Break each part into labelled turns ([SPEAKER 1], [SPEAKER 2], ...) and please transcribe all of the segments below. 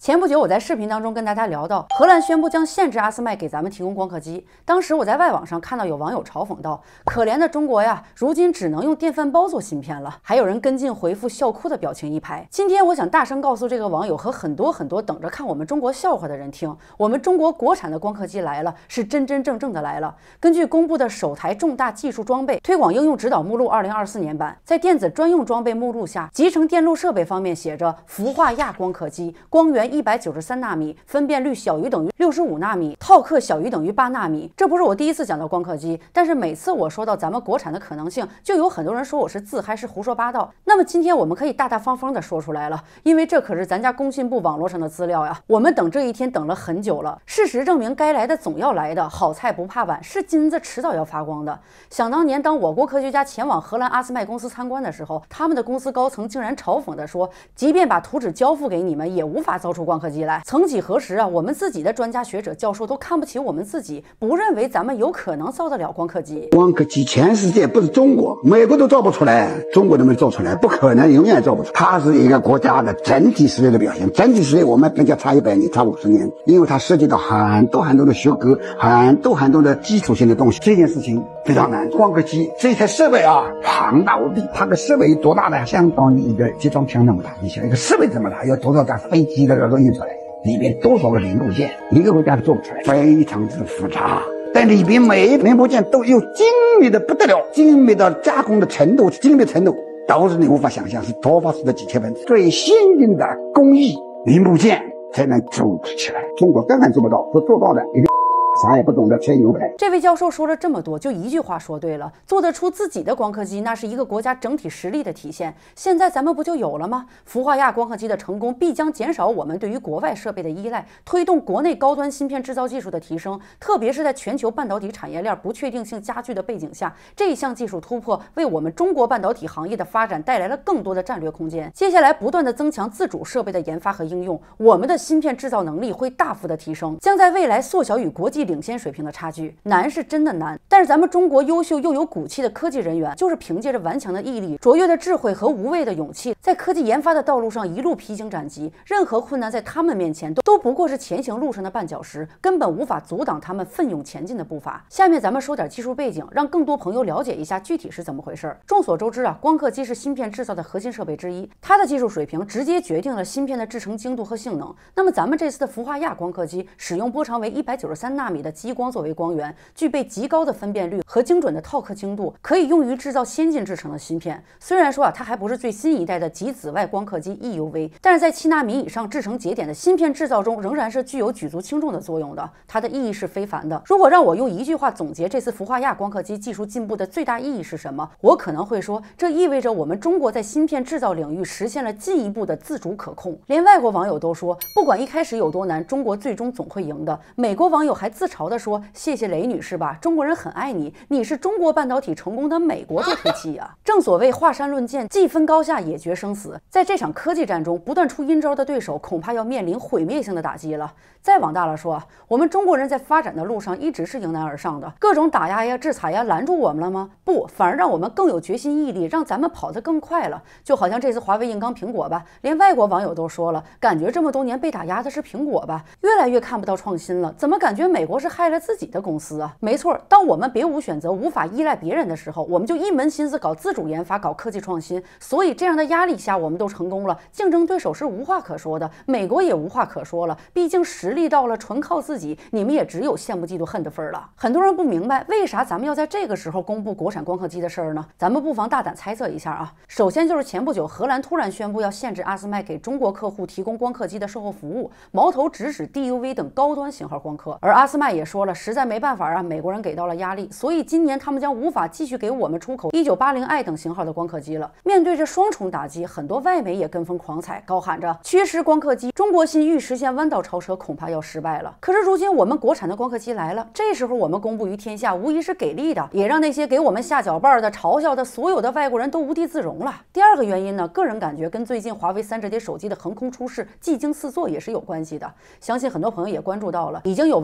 [SPEAKER 1] 前不久我在视频当中跟大家聊到，荷兰宣布将限制阿斯麦给咱们提供光刻机。当时我在外网上看到有网友嘲讽道：“可怜的中国呀，如今只能用电饭煲做芯片了。”还有人跟进回复笑哭的表情一排。今天我想大声告诉这个网友和很多等着看我们中国笑话的人听，我们中国国产的光刻机来了，是真正的来了。根据公布的首台重大技术装备推广应用指导目录2024年版，在电子专用装备目录下，集成电路设备方面写着氟化亚光刻机，光源193纳米，分辨率小于等于65纳米，套刻小于等于8纳米。这不是我第一次讲到光刻机，但是每次我说到咱们国产的可能性，就有很多人说我是自嗨，是胡说八道。那么今天我们可以大大方方的说出来了，因为这可是咱家工信部网络上的资料呀。我们等这一天等了很久了，事实证明该来的总要来的，好菜不怕晚，是金子迟早要发光的。想当年，当我国科学家前往荷兰阿斯麦公司参观的时候，他们的公司高层竟然嘲讽地说，即便把图纸交付给你们，也无法造出光刻机来。曾几何时啊，我们自己的专家学者教授都看不起我们自己，不认为咱们有可能造得了光刻机。
[SPEAKER 2] 光刻机全世界不是中国，美国都造不出来，中国都没造出来，不可能，永远造不出。它是一个国家的整体实力的表现。整体实力我们不叫差100年，差50年，因为它涉及到很多的学科，很多的基础性的东西。这件事情非常难。光刻机这台设备啊，庞大无比。它的设备有多大呢？相当于一个集装箱那么大。你想一个设备这么大，有多少架飞机的都印出来，里面多少个零部件，一个国家都做不出来，非常之复杂。但里边每一零部件都有精密的不得了，精密的加工的程度，精密程度都是你无法想象，是多发式的几千分之最先进的工艺零部件才能组织起来。中国根本做不到，做到的一个啥也不懂的吹牛排。
[SPEAKER 1] 这位教授说了这么多，就一句话说对了，做得出自己的光刻机，那是一个国家整体实力的体现。现在咱们不就有了吗？氟化亚光刻机的成功必将减少我们对于国外设备的依赖，推动国内高端芯片制造技术的提升。特别是在全球半导体产业链不确定性加剧的背景下，这一项技术突破为我们中国半导体行业的发展带来了更多的战略空间。接下来不断的增强自主设备的研发和应用，我们的芯片制造能力会大幅的提升，将在未来缩小与国际领先水平的差距。难是真的难，但是咱们中国优秀又有骨气的科技人员，就是凭借着顽强的毅力、卓越的智慧和无畏的勇气，在科技研发的道路上一路披荆斩棘。任何困难在他们面前都不过是前行路上的绊脚石，根本无法阻挡他们奋勇前进的步伐。下面咱们说点技术背景，让更多朋友了解一下具体是怎么回事。众所周知啊，光刻机是芯片制造的核心设备之一，它的技术水平直接决定了芯片的制成精度和性能。那么咱们这次的氟化亚光刻机使用波长为193纳米的激光作为光源，具备极高的分辨率和精准的套刻精度，可以用于制造先进制成的芯片。虽然说它还不是最新一代的极紫外光刻机 EUV， 但是在7纳米以上制成节点的芯片制造中，仍然是具有举足轻重的作用的。它的意义是非凡的。如果让我用一句话总结这次氟化亚光刻机技术进步的最大意义是什么，我可能会说，这意味着我们中国在芯片制造领域实现了进一步的自主可控。连外国网友都说，不管一开始有多难，中国最终总会赢的。美国网友还自嘲地说，谢谢雷女士吧，中国人很爱你，你是中国半导体成功的美国助推器啊。正所谓华山论剑，既分高下也决生死。在这场科技战中，不断出阴招的对手恐怕要面临毁灭性的打击了。再往大了说，我们中国人在发展的路上一直是迎难而上的，各种打压呀、制裁呀拦住我们了吗？不，反而让我们更有决心毅力，让咱们跑得更快了。就好像这次华为硬刚苹果吧，连外国网友都说了，感觉这么多年被打压的是苹果吧，越来越看不到创新了，怎么感觉美国是害了自己的公司啊？没错，当我们别无选择，无法依赖别人的时候，我们就一门心思搞自主研发，搞科技创新。所以这样的压力下，我们都成功了，竞争对手是无话可说的，美国也无话可说了。毕竟实力到了，纯靠自己，你们也只有羡慕嫉妒恨的份了。很多人不明白，为啥咱们要在这个时候公布国产光刻机的事儿呢？咱们不妨大胆猜测一下啊。首先就是前不久荷兰突然宣布要限制阿斯麦给中国客户提供光刻机的售后服务，矛头直指 DUV 等高端型号光刻。而阿斯麦也说了，实在没办法啊，美国人给到了压力，所以今年他们将无法继续给我们出口1980i 等型号的光刻机了。面对着双重打击，很多外媒也跟风狂踩，高喊着缺失光刻机，中国芯欲实现弯道超车恐怕要失败了。可是如今我们国产的光刻机来了，这时候我们公布于天下，无疑是给力的，也让那些给我们下脚绊的、嘲笑的所有的外国人都无地自容了。第二个原因呢，个人感觉跟最近华为3折叠手机的横空出世、技惊四座也是有关系的。相信很多朋友也关注到了，已经有网友用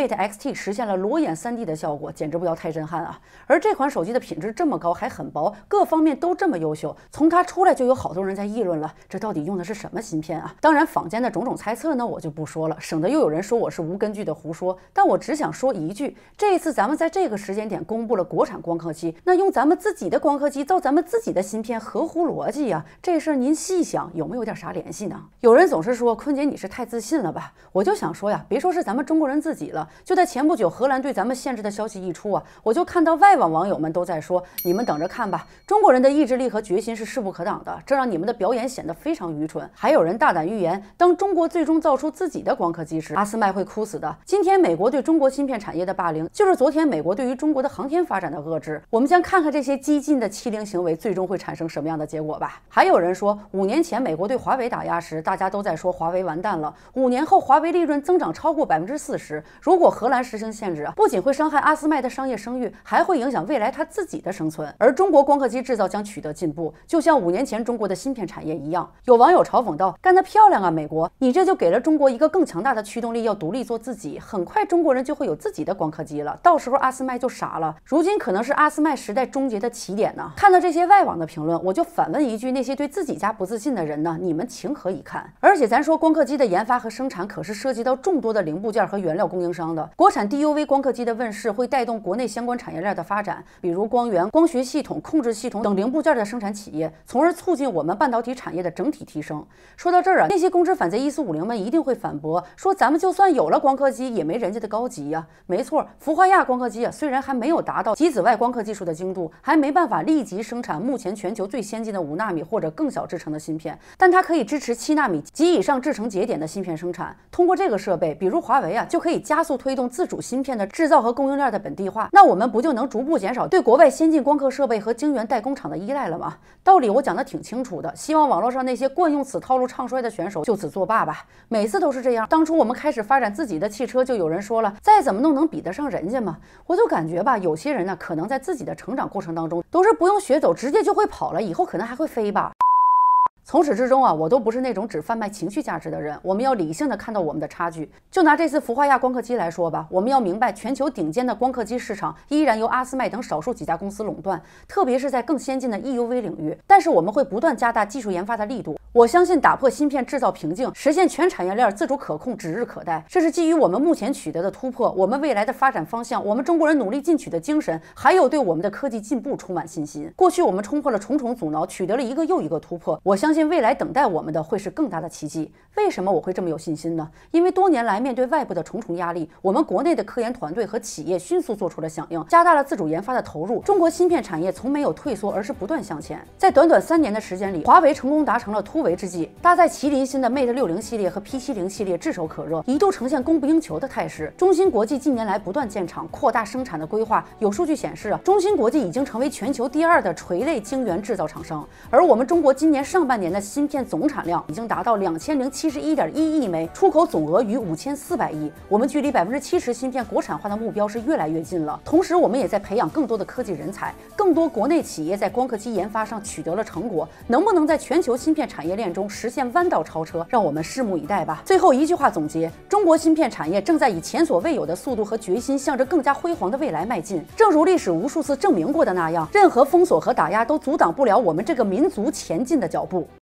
[SPEAKER 1] Mate X-T 实现了裸眼3D 的效果，简直不要太震撼啊！而这款手机的品质这么高，还很薄，各方面都这么优秀，从它出来就有好多人在议论了，这到底用的是什么芯片啊？当然，坊间的种种猜测呢，我就不说了，省得又有人说我是无根据的胡说。但我只想说一句，这一次咱们在这个时间点公布了国产光刻机，那用咱们自己的光刻机造咱们自己的芯片，合乎逻辑呀？这事儿您细想，有没有点啥联系呢？有人总是说坤姐你是太自信了吧？我就想说呀，别说是咱们中国人自己了，就在前不久荷兰对咱们限制的消息一出啊，我就看到外网网友们都在说，你们等着看吧，中国人的意志力和决心是势不可挡的，这让你们的表演显得非常愚蠢。还有人大胆预言，当中国最终造出自己的光刻机时，阿斯麦会哭死的。今天美国对中国芯片产业的霸凌，就是昨天美国对于中国的航天发展的遏制。我们将看看这些激进的欺凌行为最终会产生什么样的结果吧。还有人说，5年前美国对华为打压时，大家都在说华为完蛋了，5年后华为利润增长超过40%。如果荷兰实行限制，不仅会伤害阿斯麦的商业声誉，还会影响未来他自己的生存。而中国光刻机制造将取得进步，就像5年前中国的芯片产业一样。有网友嘲讽道：“干得漂亮啊，美国！你这就给了中国一个更强大的驱动力，要独立做自己。很快中国人就会有自己的光刻机了，到时候阿斯麦就傻了。如今可能是阿斯麦时代终结的起点呢。”看到这些外网的评论，我就反问一句：那些对自己家不自信的人呢？你们情何以堪？而且咱说光刻机的研发和生产可是涉及到众多的零部件和原料供应商的。国产 DUV 光刻机的问世会带动国内相关产业链的发展，比如光源、光学系统、控制系统等零部件的生产企业，从而促进我们半导体产业的整体提升。说到这儿啊，那些公知反贼1450们一定会反驳说，咱们就算有了光刻机，也没人家的高级呀。没错，氟化亚光刻机啊，虽然还没有达到极紫外光刻技术的精度，还没办法立即生产目前全球最先进的5纳米或者更小制程的芯片，但它可以支持7纳米及以上制程节点的芯片生产。通过这个设备，比如华为啊，就可以加速推动自主芯片的制造和供应链的本地化。那我们不就能逐步减少对国外先进光刻设备和晶圆代工厂的依赖了吗？道理我讲的挺清楚的，希望网络上那些惯用此套路唱衰的选手就此作罢吧。每次都是这样，当初我们开始发展自己的汽车，就有人说了，再怎么弄能比得上人家吗？我就感觉吧，有些人呢，可能在自己的成长过程当中，都是不用学走，直接就会跑了，以后可能还会飞吧。从始至终啊，我都不是那种只贩卖情绪价值的人。我们要理性的看到我们的差距。就拿这次氟化亚光刻机来说吧，我们要明白，全球顶尖的光刻机市场依然由阿斯麦等少数几家公司垄断，特别是在更先进的 EUV 领域。但是我们会不断加大技术研发的力度。我相信打破芯片制造瓶颈，实现全产业链自主可控指日可待。这是基于我们目前取得的突破，我们未来的发展方向，我们中国人努力进取的精神，还有对我们的科技进步充满信心。过去我们冲破了重重阻挠，取得了一个又一个突破。我相信未来等待我们的会是更大的奇迹。为什么我会这么有信心呢？因为多年来面对外部的重重压力，我们国内的科研团队和企业迅速做出了响应，加大了自主研发的投入。中国芯片产业从没有退缩，而是不断向前。在短短3年的时间里，华为成功达成了突围之际，搭载麒麟芯的 Mate 60系列和 P70系列炙手可热，一度呈现供不应求的态势。中芯国际近年来不断建厂，扩大生产的规划。有数据显示啊，中芯国际已经成为全球第2的垂类晶圆制造厂商。而我们中国今年上半年的芯片总产量已经达到2071.1亿枚，出口总额逾5400亿。我们距离70%芯片国产化的目标是越来越近了。同时，我们也在培养更多的科技人才，更多国内企业在光刻机研发上取得了成果，能不能在全球芯片产业链中实现弯道超车，让我们拭目以待吧。最后一句话总结：中国芯片产业正在以前所未有的速度和决心，向着更加辉煌的未来迈进。正如历史无数次证明过的那样，任何封锁和打压都阻挡不了我们这个民族前进的脚步。